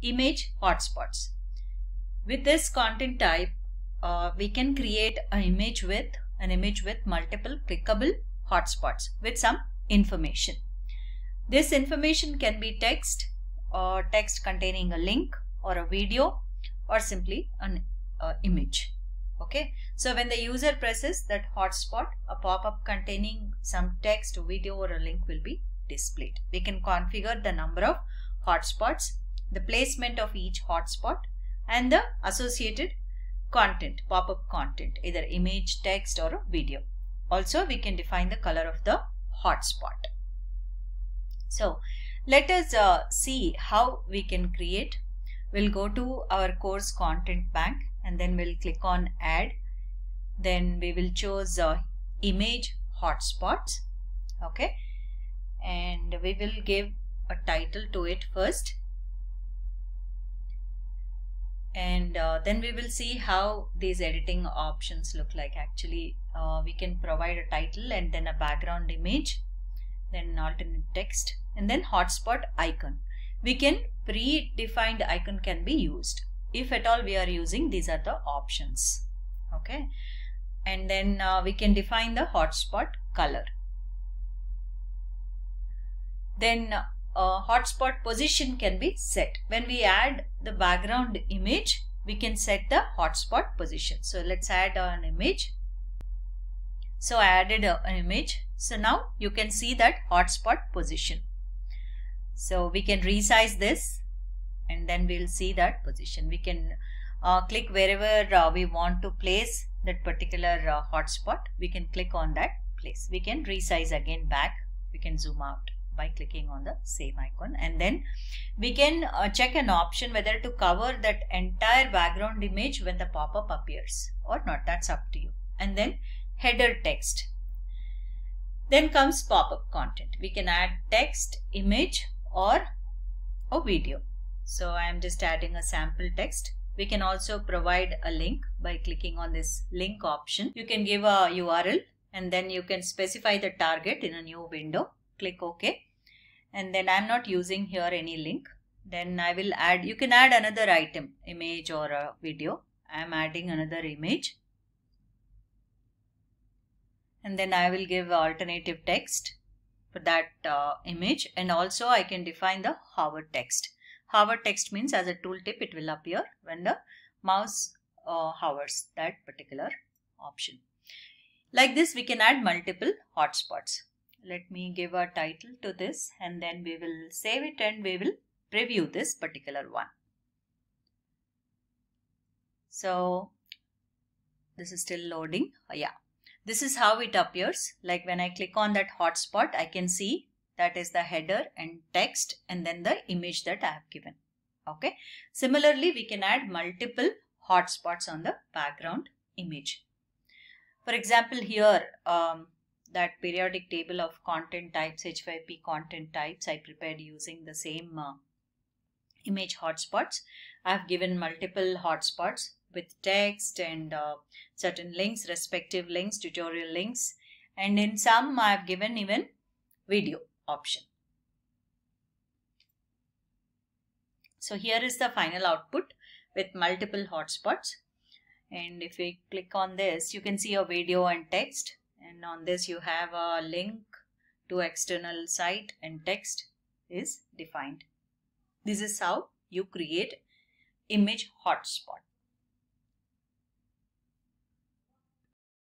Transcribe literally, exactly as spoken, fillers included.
image hotspots. With this content type, uh, we can create an image with an image with multiple clickable hotspots with some information. This information can be text or text containing a link or a video or simply an uh, image. Okay, so when the user presses that hotspot, a pop-up containing some text, video or a link will be displayed. We can configure the number of hotspots, the placement of each hotspot and the associated content, pop-up content, either image, text or a video. Also we can define the color of the hotspot. So let us uh, see how we can create. We'll go to our course content bank and then we'll click on add. Then we will choose uh, image hotspots. Okay, and we will give a title to it first, and uh, then we will see how these editing options look like. Actually uh, we can provide a title and then a background image, then alternate text and then hotspot icon. We can predefined icon can be used if at all we are using. These are the options. Okay, and then uh, we can define the hotspot color. Then uh, hotspot position can be set. When we add the background image, we can set the hotspot position. So let's add an image. So I added a, an image. So now you can see that hotspot position. So we can resize this and then we'll see that position. We can uh, click wherever uh, we want to place that particular uh, hotspot. We can click on that place. We can resize again back. We can zoom out by clicking on the same icon, and then we can uh, check an option whether to cover that entire background image when the pop-up appears or not. That's up to you. And then header text. Then comes pop-up content. We can add text, image or a video. So I am just adding a sample text. We can also provide a link by clicking on this link option. You can give a U R L and then you can specify the target in a new window. Click OK, and then I'm not using here any link. Then I will add, you can add another item, image or a video. I'm adding another image, and then I will give alternative text for that uh, image, and also I can define the hover text. Hover text means as a tooltip it will appear when the mouse uh, hovers that particular option. Like this we can add multiple hotspots. Let me give a title to this and then we will save it and we will preview this particular one. So this is still loading. Oh, yeah, this is how it appears. Like when I click on that hotspot, I can see that is the header and text and then the image that I have given. Okay. Similarly, we can add multiple hotspots on the background image. For example, here um, that periodic table of content types, H five P content types, I prepared using the same uh, image hotspots. I have given multiple hotspots with text and uh, certain links, respective links, tutorial links, and in some I have given even video option. So here is the final output with multiple hotspots, and if we click on this, you can see a video and text, and on this you have a link to external site and text is defined. This is how you create image hotspot.